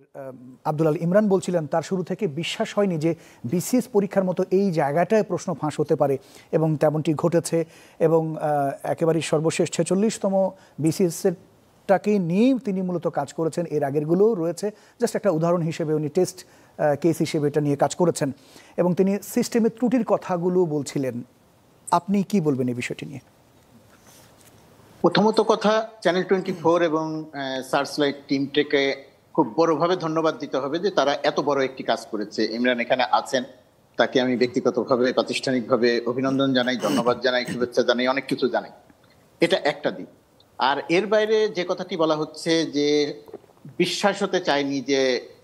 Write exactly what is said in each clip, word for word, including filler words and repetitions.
আব্দুল আল ইমরান বলছিলেন তার শুরু থেকে বিশ্বাস হয়নি যে বিসিএস পরীক্ষার মতো এই জায়গাটায় প্রশ্ন ফাঁস হতে পারে, এবং তেমনটি ঘটেছে। এবং একেবারেই সর্বশেষ ছেচল্লিশতম বিসিএসটাকে নিয়েই তিনি মূলত কাজ করেছেন, এর আগেরগুলোও রয়েছে। জাস্ট একটা উদাহরণ হিসেবে উনি টেস্ট কেস হিসেবে এটা নিয়ে কাজ করেছেন, এবং তিনি সিস্টেমের ত্রুটির কথাগুলো বলছিলেন। আপনি কি বলবেন এই বিষয়টি নিয়ে? প্রথমত কথা, চ্যানেল টোয়েন্টি ফোর এবং সার্চলাইট টিমটাকে খুব বড়ভাবে ধন্যবাদ দিতে হবে যে তারা এত বড় একটি কাজ করেছে। ইমরান এখানে আছেন, তাকে আমি ব্যক্তিগতভাবে প্রাতিষ্ঠানিকভাবে অভিনন্দন জানাই, ধন্যবাদ জানাই, শুভেচ্ছা জানাই, অনেক কিছু জানাই। এটা একটা দিক। আর এর বাইরে যে কথাটি বলা হচ্ছে যে বিশ্বাস হতে চায়নি যে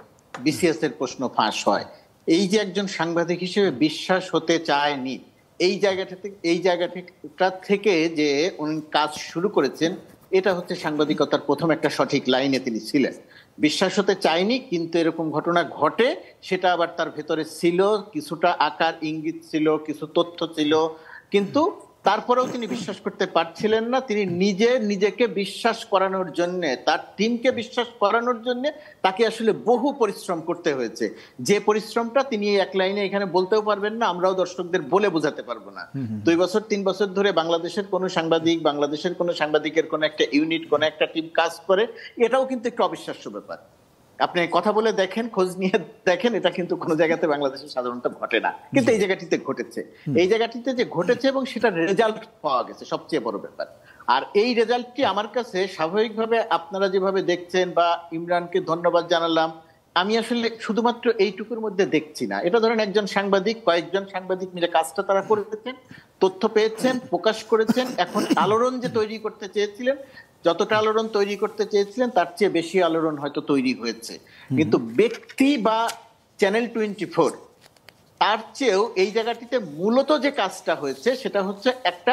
বিসিএস এর প্রশ্ন ফাঁস হয়, এই যে একজন সাংবাদিক হিসেবে বিশ্বাস হতে চায়নি, এই জায়গাটা থেকে এই জায়গাটা থেকে যে উনি কাজ শুরু করেছেন, এটা হচ্ছে সাংবাদিকতার প্রথম একটা সঠিক লাইনে তিনি ছিলেন। বিশ্বাস হতে চায়নি, কিন্তু এরকম ঘটনা ঘটে, সেটা আবার তার ভেতরে ছিল, কিছুটা আকার ইঙ্গিত ছিল, কিছু তথ্য ছিল, কিন্তু তারপরেও তিনি বিশ্বাস করতে পারছিলেন না। তিনি নিজে নিজেকে বিশ্বাস করানোর জন্য, তার টিমকে বিশ্বাস করানোর জন্য তাকে আসলে বহু পরিশ্রম করতে হয়েছে। যে পরিশ্রমটা তিনি এক লাইনে এখানে বলতেও পারবেন না, আমরাও দর্শকদের বলে বোঝাতে পারবো না। দুই বছর তিন বছর ধরে বাংলাদেশের কোনো সাংবাদিক, বাংলাদেশের কোনো সাংবাদিকের কোনো একটা ইউনিট, কোনো একটা টিম কাজ করে, এটাও কিন্তু একটু অবিশ্বাস্য ব্যাপার। আপনি কথা বলে দেখেন, খোঁজ নিয়ে দেখেন, এটা কিন্তু কোনো জায়গাতে বাংলাদেশে সাধারণত ঘটে না, কিন্তু এই জায়গাটিতে ঘটেছে। এই জায়গাটিতে যে ঘটেছে এবং সেটা রেজাল্ট পাওয়া গেছে, সবচেয়ে বড় ব্যাপার। আর এই রেজাল্টটি আমার কাছে স্বাভাবিকভাবে আপনারা যেভাবে দেখছেন, বা ইমরানকে ধন্যবাদ জানালাম, আমি আসলে শুধুমাত্র এইটুকুর মধ্যে দেখছি না। এটা ধরেন একজন সাংবাদিক, কয়েকজন সাংবাদিক মিলে কাজটা তারা করেছেন, তথ্য পেয়েছেন, প্রকাশ করেছেন। এখন আলোড়ন যে তৈরি করতে চেয়েছিলেন, যতটা আলোড়ন তৈরি করতে চেয়েছিলেন তার চেয়ে বেশি আলোড়ন হয়তো তৈরি হয়েছে, কিন্তু ব্যক্তি বা চ্যানেল টোয়েন্টি ফোর তার চেয়েও এই জায়গাটিতে মূলত যে কাজটা হয়েছে সেটা হচ্ছে একটা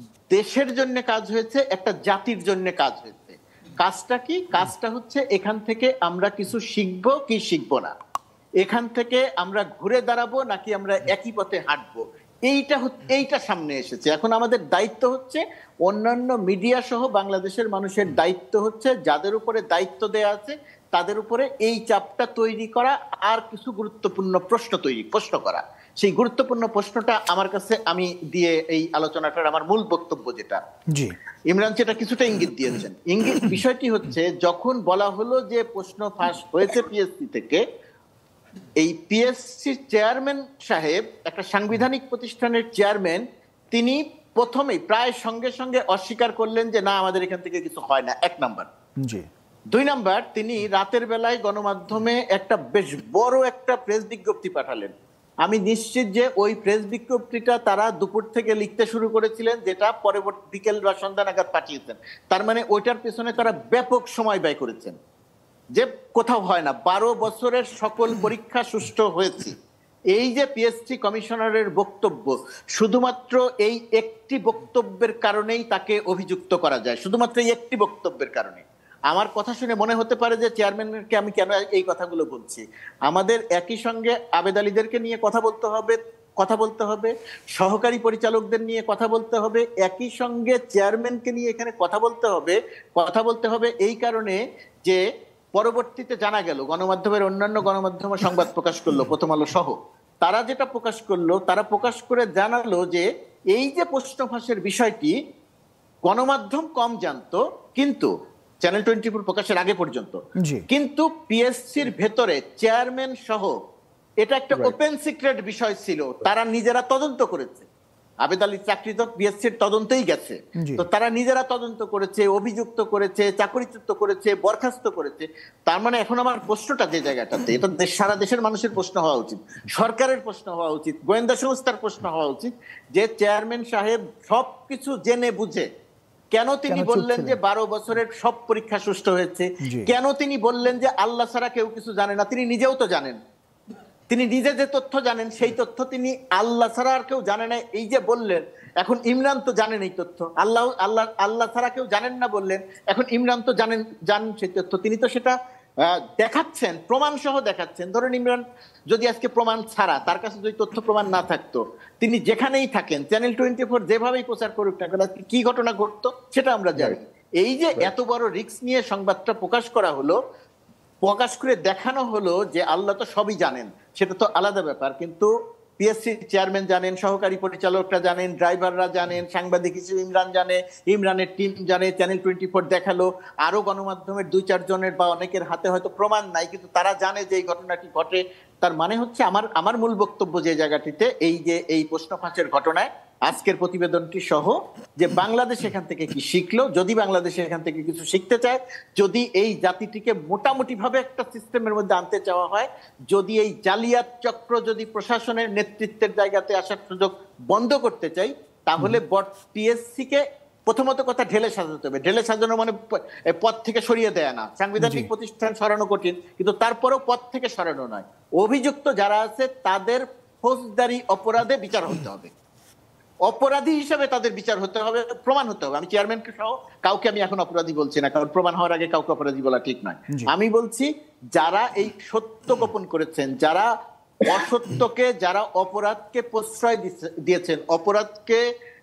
দেশের জন্য কাজ হয়েছে, একটা জাতির জন্য কাজ হয়েছে। কাজটা কি? কাজটা হচ্ছে এখান থেকে আমরা কিছু শিখবো কি শিখবো না, এখান থেকে আমরা ঘুরে দাঁড়াবো নাকি আমরা একই পথে হাঁটবো, এইটা এইটা সামনে এসেছে। এখন আমাদের দায়িত্ব হচ্ছে, অন্যান্য মিডিয়া সহ বাংলাদেশের মানুষের দায়িত্ব হচ্ছে, যাদের উপরে দায়িত্ব দেয়া আছে তাদের উপরে এই চাপটা তৈরি করা, আর কিছু গুরুত্বপূর্ণ প্রশ্ন তৈরি প্রশ্ন করা। সেই গুরুত্বপূর্ণ প্রশ্নটা আমার কাছে, আমি দিয়ে এই আলোচনাটার আমার মূল বক্তব্য যেটা, ইমরান সেটা কিছুটা ইঙ্গিত দিয়েছেন। ইঙ্গিত বিষয়টি হচ্ছে, যখন বলা হলো যে প্রশ্ন ফাঁস হয়েছে পিএসসি থেকে, এই পিএসসি চেয়ারম্যান সাহেব, একটা সাংবিধানিক প্রতিষ্ঠানের চেয়ারম্যান, তিনি প্রথমেই প্রায় সঙ্গে সঙ্গে অস্বীকার করলেন যে না, আমাদের এখান থেকে কিছু হয় না, এক নাম্বার। দুই নাম্বার, তিনি রাতের বেলায় গণমাধ্যমে একটা বেশ বড় একটা প্রেস বিজ্ঞপ্তি পাঠালেন। আমি নিশ্চিত যে ওই প্রেস বিজ্ঞপ্তিটা তারা দুপুর থেকে লিখতে শুরু করেছিলেন, যেটা পরবর্তী বিকেল বা সন্ধ্যা নাগাদ পাঠিয়েছেন। তার মানে ওইটার পেছনে তারা ব্যাপক সময় ব্যয় করেছেন, যে কোথাও হয় না। বারো বছরের সকল পরীক্ষা সুষ্ঠু হয়েছে। এই যে পিএসসি কমিশনারের বক্তব্য, শুধুমাত্র এই একটি বক্তব্যের কারণেই তাকে অভিযুক্ত করা যায়, শুধুমাত্র এই একটি বক্তব্যের কারণে। আমার কথা শুনে মনে হতে পারে যে চেয়ারম্যানকে আমি কেন এই কথাগুলো বলছি। আমাদের একই সঙ্গে আবেদ আলীদেরকে নিয়ে কথা বলতে হবে, কথা বলতে হবে, সহকারী পরিচালকদের নিয়ে কথা বলতে হবে, একই সঙ্গে চেয়ারম্যানকে নিয়ে এখানে কথা বলতে হবে। কথা বলতে হবে এই কারণে যে পরবর্তীতে জানা গেল, গণমাধ্যমের অন্যান্য গণমাধ্যম সংবাদ প্রকাশ করলো, প্রথম আলো সহ, তারা যেটা প্রকাশ করলো, তারা প্রকাশ করে জানালো যে এই যে প্রশ্ন ফাঁসের বিষয়টি গণমাধ্যম কম জানতো, কিন্তু চ্যানেল টোয়েন্টি ফোর প্রকাশের আগে পর্যন্ত, কিন্তু পিএসসির ভেতরে চেয়ারম্যান সহ এটা একটা ওপেন সিক্রেট বিষয় ছিল। তারা নিজেরা তদন্ত করেছে, আবেদ আলী চাকরি তো পিএসসির তদন্তেই গেছে, তো তারা নিজেরা তদন্ত করেছে, অভিযুক্ত করেছে, চাকরিচ্যুত করেছে, বরখাস্ত করেছে। তার মানে এখন আমার প্রশ্নটা যে জায়গাটাতে, এটা সারা দেশের মানুষের প্রশ্ন হওয়া উচিত, সরকারের প্রশ্ন হওয়া উচিত, গোয়েন্দা সংস্থার প্রশ্ন হওয়া উচিত, যে চেয়ারম্যান সাহেব সবকিছু জেনে বুঝে কেন তিনি বললেন যে বারো বছরের সব পরীক্ষা সুষ্ঠু হয়েছে? কেন তিনি বললেন যে আল্লাহ ছাড়া কেউ কিছু জানে না? তিনি নিজেও তো জানেন, তিনি নিজে যে তথ্য জানেন সেই তথ্য তিনি আল্লাহ ছাড়া আর কেউ জানে না, এই যে বললেন। এখন ইমরান তো জানেন এই তথ্য, আল্লাহ আল্লাহ আল্লাহ ছাড়া কেউ জানেন না বললেন, এখন ইমরান তো জানেন জানেন সেই তথ্য, তিনি তো সেটা দেখাচ্ছেন, প্রমাণ সহ দেখাচ্ছেন। ধরেন ইমরান যদি আজকে প্রমাণ ছাড়া, তার কাছে যদি তথ্য প্রমাণ না থাকতো, তিনি যেখানেই থাকেন, চ্যানেল টোয়েন্টি ফোর যেভাবেই প্রচার করুক না কেন, কি ঘটনা ঘটতো সেটা আমরা জানি। এই যে এত বড় রিস্ক নিয়ে সংবাদটা প্রকাশ করা হলো, প্রকাশ করে দেখানো হলো যে আল্লাহ তো সবই জানেন, সেটা তো আলাদা ব্যাপার, কিন্তু পিএসসি চেয়ারম্যান জানেন, সহকারী পরিচালকরা জানেন, ড্রাইভাররা জানেন, সাংবাদিক হিসেবে ইমরান জানে, ইমরানের টিম জানে, চ্যানেল টোয়েন্টি ফোর দেখালো, আরো গণমাধ্যমের দুই চারজনের বা অনেকের হাতে হয়তো প্রমাণ নাই, কিন্তু তারা জানে যে এই ঘটনাটি ঘটে। তার মানে হচ্ছে আমার আমার মূল বক্তব্য যে জায়গাটিতে, এই যে এই প্রশ্ন ফাঁসের ঘটনায় আজকের প্রতিবেদনটি সহ, যে বাংলাদেশ এখান থেকে কি শিখলো, যদি বাংলাদেশ এখান থেকে কিছু শিখতে চায়, যদি এই জাতিটিকে মোটামুটি ভাবে একটা সিস্টেমের মধ্যে আনতে চাওয়া হয়, যদি এই জালিয়াত চক্র যদি প্রশাসনের নেতৃত্বের জায়গাতে আসার সুযোগ বন্ধ করতে চাই, তাহলে টিএসসি কে প্রথমত কথা ঢেলে সাজাতে হবে। ঢেলে সাজানো মানে পদ থেকে সরিয়ে দেয়া না, সাংবিধানিক প্রতিষ্ঠান সরানো কঠিন, কিন্তু তারপরেও পদ থেকে সরানো নয়, অভিযুক্ত যারা আছে তাদের ফৌজদারি অপরাধে বিচার হতে হবে, অপরাধী হিসেবে তাদের বিচার হতে হবে, প্রমাণ হতে হবে। আমি চেয়ারম্যানকে সহ কাউকে আমি এখন অপরাধী বলছি না, কারণ প্রমাণ হওয়ার আগে কাউকে অপরাধী বলা ঠিক নয়। আমি বলছি যারা এই সত্য গোপন করেছেন, যারা অসত্যকে, যারা অপরাধকে প্রশ্রয় দিয়েছেন, অপরাধকে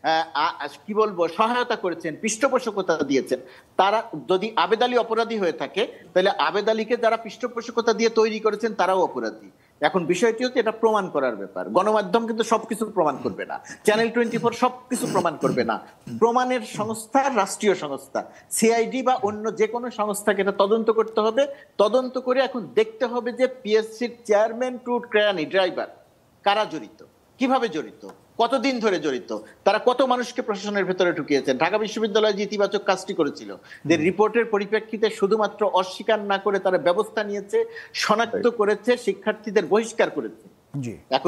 কি বলবো সহায়তা করেছেন, পৃষ্ঠপোষকতা দিয়েছেন, তারা যদি আবেদ আলী অপরাধী হয়ে থাকে, তাহলে আবেদ আলীকে যারা পৃষ্ঠপোষকতা দিয়ে তৈরি করেছেন তারাও অপরাধী। এখন বিষয়টি হচ্ছে এটা প্রমাণ করার ব্যাপার। গণমাধ্যম কিন্তু সবকিছু প্রমাণ করবে না, চ্যানেল টোয়েন্টি ফোর সবকিছু প্রমাণ করবে না। প্রমাণের সংস্থা রাষ্ট্রীয় সংস্থা, সিআইডি বা অন্য যে কোনো সংস্থাকে এটা তদন্ত করতে হবে। তদন্ত করে এখন দেখতে হবে যে পিএসসির চেয়ারম্যান টু ক্রেয়ানি ড্রাইভার কারা জড়িত, কিভাবে জড়িত, কতদিন ধরে জড়িত, তারা কত মানুষকে প্রশাসনের ভেতরে ঢুকিয়েছেন। ঢাকা বিশ্ববিদ্যালয় যে ইতিবাচক কাজটি করেছিল, যে রিপোর্টের পরিপ্রেক্ষিতে শুধুমাত্র অস্বীকার না করে তারা ব্যবস্থা নিয়েছে, শনাক্ত করেছে, শিক্ষার্থীদের বহিষ্কার করেছে। এখন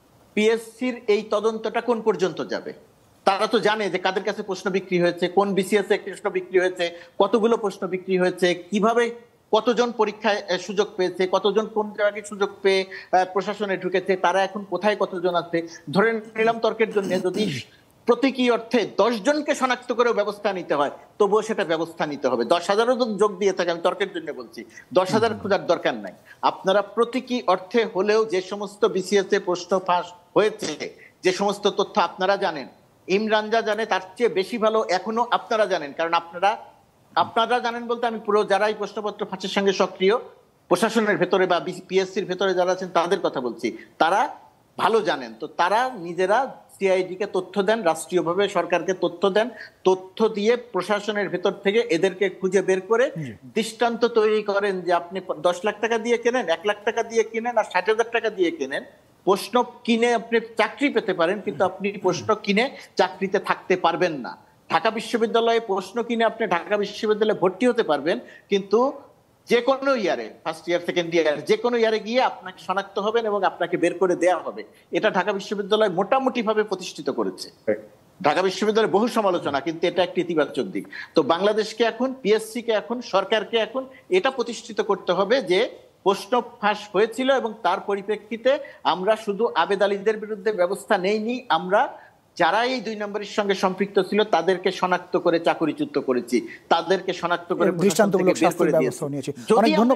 পিএসসির এই তদন্তটা কোন পর্যন্ত যাবে? তারা তো জানে যে কাদের কাছে প্রশ্ন বিক্রি হয়েছে, কোন বিসিএস এ প্রশ্ন বিক্রি হয়েছে, কতগুলো প্রশ্ন বিক্রি হয়েছে, কিভাবে কতজন পরীক্ষায় সুযোগ পেয়েছে, কতজন কোন জায়গায় সুযোগ পেয়ে প্রশাসনে ঢুকেছে, তারা এখন কোথায় কতজন আছে। ধরে নিলাম তর্কের জন্য যদি প্রতীকী অর্থে দশ জনকে শনাক্ত করেও ব্যবস্থা নিতে হয়, তবুও সেটা ব্যবস্থা নিতে হবে। দশ হাজারও যদি যোগ দিয়ে থাকে, আমি তর্কের জন্য বলছি, দশ হাজার খোঁজার দরকার নাই। আপনারা প্রতীকী অর্থে হলেও যে সমস্ত বিসিএস এ প্রশ্ন ফাঁস হয়েছে, যে সমস্ত তথ্য আপনারা জানেন, ইমরান যা জানে তার চেয়ে বেশি ভালো এখনো আপনারা জানেন, কারণ আপনারা আপনারা জানেন বলতে আমি পুরো যারা এই প্রশ্নপত্র ফাঁসের সঙ্গে সক্রিয়, প্রশাসনের ভেতরে বা পিএসসির ভেতরে যারা আছেন তাদের কথা বলছি, তারা ভালো জানেন। তো তারা নিজেরা সিআইডি কে তথ্য দেন, রাষ্ট্রীয়ভাবে সরকারকে তথ্য দেন, তথ্য দিয়ে প্রশাসনের ভেতর থেকে এদেরকে খুঁজে বের করে দৃষ্টান্ত তৈরি করেন যে আপনি দশ লাখ টাকা দিয়ে কেনেন, এক লাখ টাকা দিয়ে কিনেন আর ষাট হাজার টাকা দিয়ে কেনেন, প্রশ্ন কিনে আপনি চাকরি পেতে পারেন, কিন্তু আপনি প্রশ্ন কিনে চাকরিতে থাকতে পারবেন না। ঢাকা বিশ্ববিদ্যালয়ে প্রশ্ন কিনে আপনি ঢাকা বিশ্ববিদ্যালয়ে ভর্তি হতে পারবেন, কিন্তু যে কোনো ইয়ারে, ফার্স্ট ইয়ার সেকেন্ড ইয়ার যে কোনো ইয়ারে গিয়ে আপনাকে শনাক্ত হবেন এবং আপনাকে বের করে দেওয়া হবে। এটা ঢাকা বিশ্ববিদ্যালয় মোটামুটি ভাবে প্রতিষ্ঠিত করেছে। ঢাকা বিশ্ববিদ্যালয়ের বহু সমালোচনা, কিন্তু এটা একটা ইতিবাচক দিক। তো বাংলাদেশকে এখন, পিএসসি কে এখন, সরকারকে এখন এটা প্রতিষ্ঠিত করতে হবে যে প্রশ্ন ফাঁস হয়েছিল এবং তার পরিপ্রেক্ষিতে আমরা শুধু আবেদ আলীদের বিরুদ্ধে ব্যবস্থা নেইনি, আমরা যারা এই দুই নম্বরের সঙ্গে সম্পৃক্ত ছিল তাদেরকে শনাক্ত করে চাকরিচ্যুত করেছি, তাদেরকে শনাক্ত করে দৃষ্টান্তমূলক শাস্তির ব্যবস্থা নিয়েছি। অনেক ধন্যবাদ।